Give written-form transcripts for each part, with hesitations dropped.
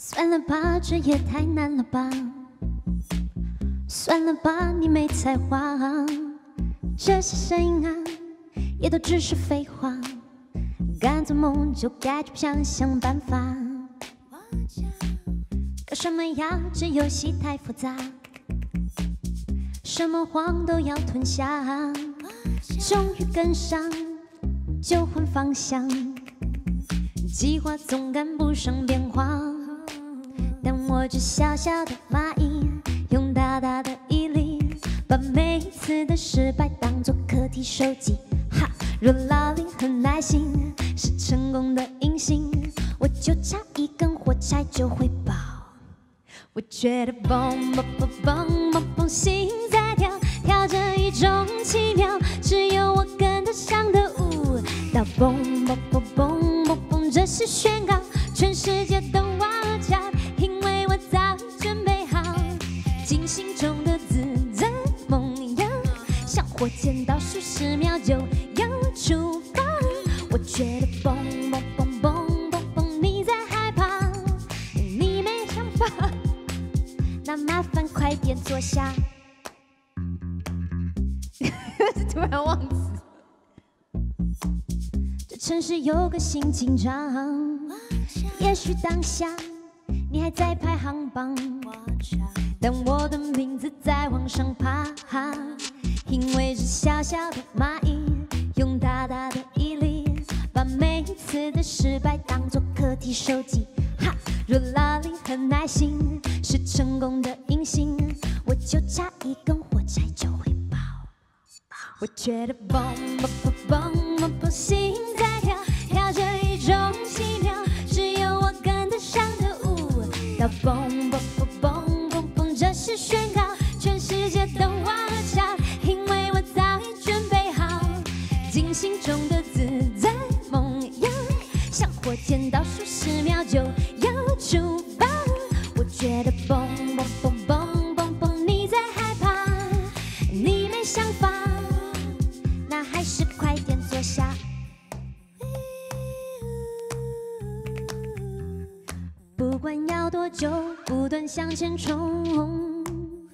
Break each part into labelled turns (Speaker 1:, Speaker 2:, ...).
Speaker 1: 算了吧，这也太难了吧。算了吧，你没才华，这些声音啊，也都只是废话。敢做梦就该去想办法。搞什么呀？这游戏太复杂，什么谎都要吞下。终于跟上，就换方向，计划总赶不上变化。但我这小小的蚂蚁，用大大的毅力，把每一次的失败当作课题收集。哈，若老林很耐心，是成功的隐形，我就差一根火柴就会爆。我觉得蹦蹦蹦蹦蹦蹦，心在跳，跳着一种奇妙，只有我跟得上的舞蹈。蹦蹦蹦蹦蹦蹦，这是宣告，全世界都watch out，因为我早已准备好，进行中的自在梦游，像火箭倒数10秒就要出发。我觉得蹦蹦蹦蹦蹦蹦，你在害怕，你没想法，那麻烦快点坐下。突然忘词。这城市有个新紧张，也许当下你还在排行榜，但我的名字在往上爬，因为是小小的蚂蚁，用大大的毅力，把每一次的失败当作课题收集。哈，若老林很耐心，是成功的隐形，我就差一根火柴就会爆。我觉得蹦蹦蹦蹦蹦蹦，心在跳，跳着一种奇妙，只有我跟得上的舞蹈。蹦蹦蹦蹦蹦蹦，这是宣告，全世界都watch out，因为我早已准备好，进行中的自在梦游，像火箭倒数10秒就要出发。我觉得蹦蹦蹦蹦蹦蹦，你在害怕，你没想法，那还是快点坐下。不管要多久，不断向前冲。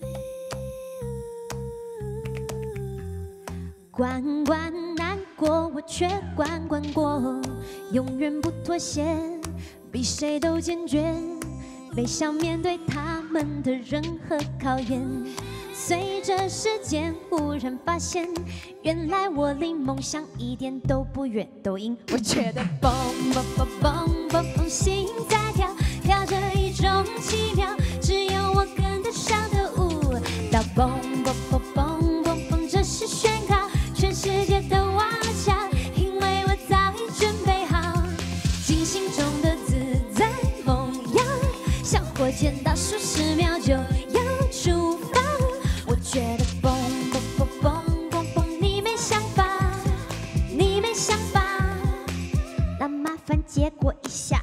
Speaker 1: 关关难过，我却关过，永远不妥协，比谁都坚决，微笑面对他们的任何考验。随着时间，忽然发现，原来我离梦想一点都不远。抖音，我觉得蹦蹦蹦蹦蹦蹦，心在跳，跳着一种奇妙，只有我跟得上的舞蹈。蹦蹦蹦蹦蹦蹦，这是宣告，全世界都watch out，因为我早已准备好，进行中的自在梦游，像火箭倒数10秒就要出发。我觉得蹦蹦蹦蹦蹦蹦，你没想法，你没想法，那麻烦借过一下。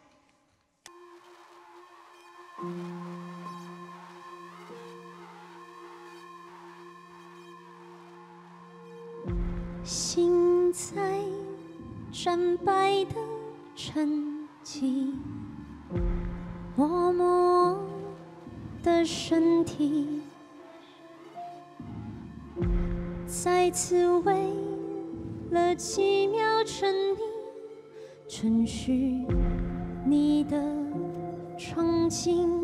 Speaker 1: 心在战败的沉寂，默默的身体，再次为了几秒沉溺，承续你的场景。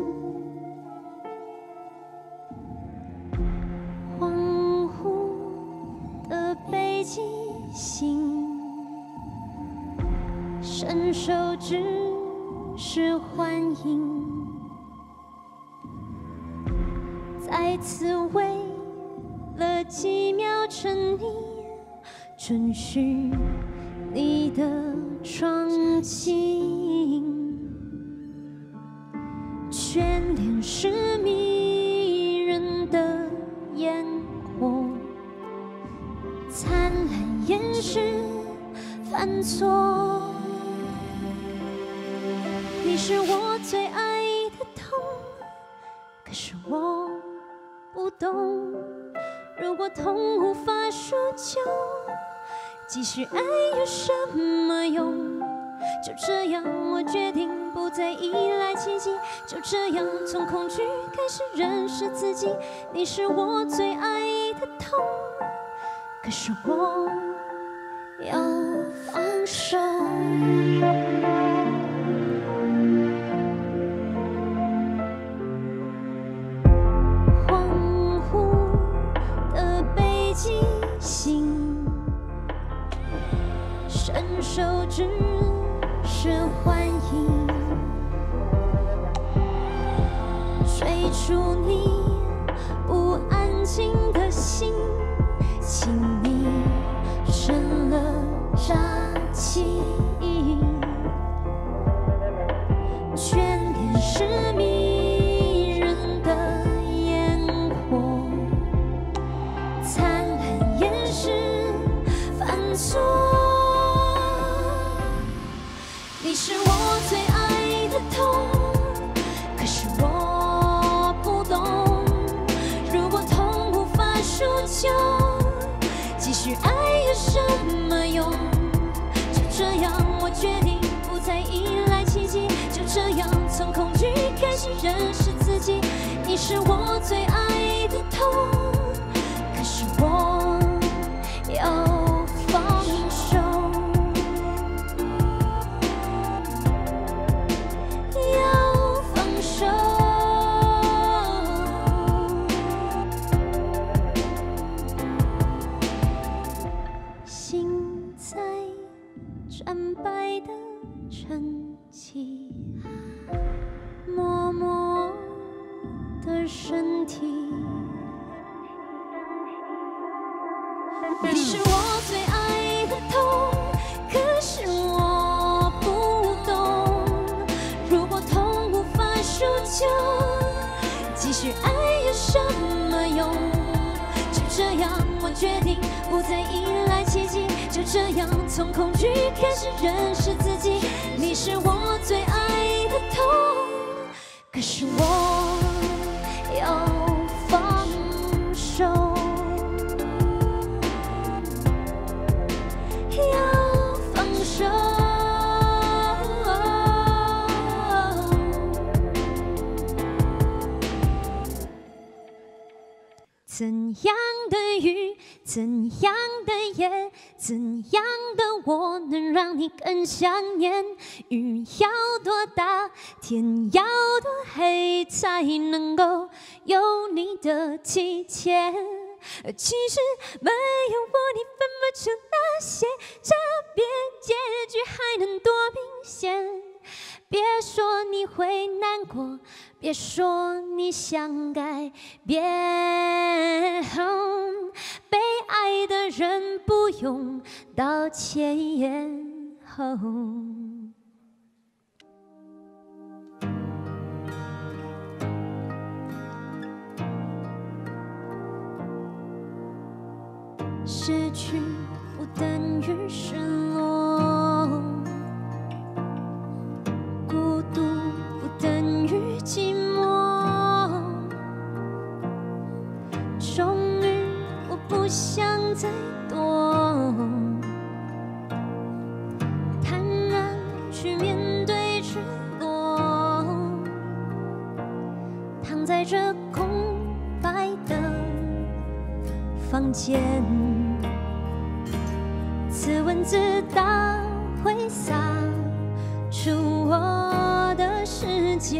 Speaker 1: 恍惚的北极星，伸手只是欢迎，再次为了几秒沉溺，准许你的窗景，眷恋是迷人的烟火，灿烂掩饰犯错。你是我最爱的痛，可是我不懂，如果痛无法说救，继续爱有什么用？ 就这样，我决定不再依赖奇迹。就这样，从恐惧开始认识自己。你是我最爱的痛，可是我要放手。恍惚的北极星，伸手只是欢迎，追逐你不安静的心，请你生了杀气，眷恋是迷人的烟火，灿烂也是犯错。你是我最爱的痛，可是我不懂，如果痛无法赎救，继续爱有什么用？就这样，我决定不再依赖奇迹。就这样，从恐惧开始认识自己。你是我最爱的痛，可是我要放手。心在战败的沉寂，默默的身体。你是我最爱的痛，可是我不懂，如果痛无法赎救，继续爱有什么用？就这样，我决定不再依赖奇迹。就这样，从恐惧开始认识自己。你是我最爱的痛，可是我要放手，要放手。怎样的雨，怎样的夜，怎样的我能让你更想念？雨要多大，天要多黑，才能够有你的体贴？其实没有我，你分不出那些，这边结局还能多明显？别说你会难过，别说你想改变，被爱的人不用道歉。失去不等于失落，孤独不等于寂寞。终于，我不想再躲，坦然去面对赤裸，躺在这空白的房间，自问自答挥洒出我的世界。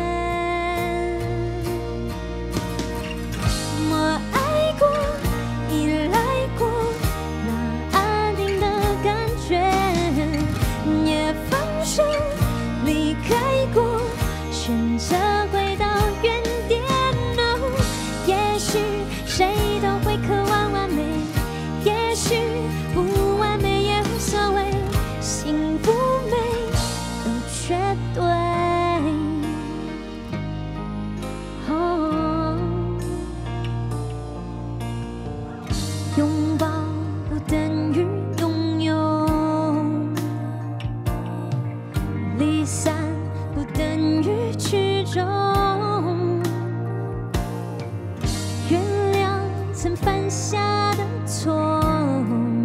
Speaker 1: 我爱过，依赖过，那安定的感觉，也放手离开过，选择回到原点。也许谁都会渴望完美，也许不完美也无所谓，幸福美都绝对。拥抱不等于拥有，离散不等于曲终，原谅曾犯下的错。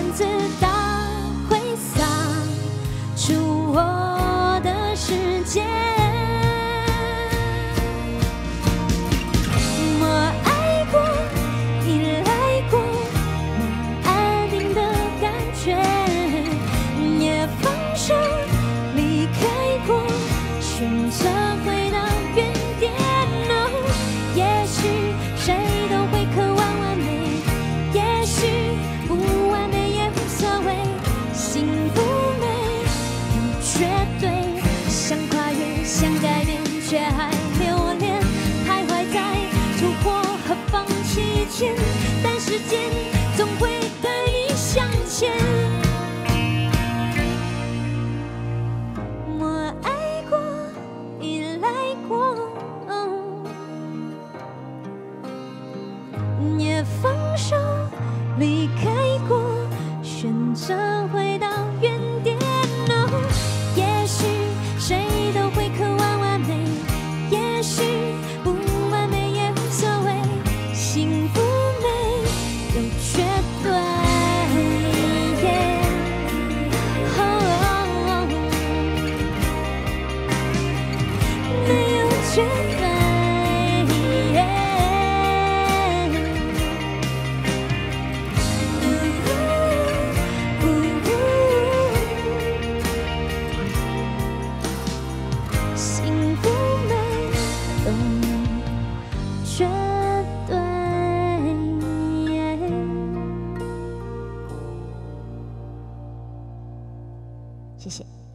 Speaker 1: 子大挥洒出我的世界。我爱过，依赖过，我安定的感觉，也放手离开过，选择回到原点。也许谁都会渴望完美，也许不完美也无所谓。幸福没有绝对，想跨越，想改变，却还留恋，徘徊在突破和放弃间。但时间总会带你向前。我爱过，依赖过。也放手离开过，选择回到原点。也许谁都会渴望完美，也许不完美也无所谓。幸福没有绝对，没有绝对。绝对，谢谢。